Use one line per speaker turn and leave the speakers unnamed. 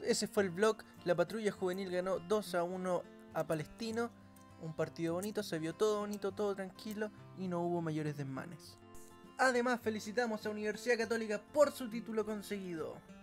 ese fue el vlog. La Patrulla Juvenil ganó 2-1 a Palestino. Un partido bonito, se vio todo bonito, todo tranquilo y no hubo mayores desmanes. Además, felicitamos a Universidad Católica por su título conseguido.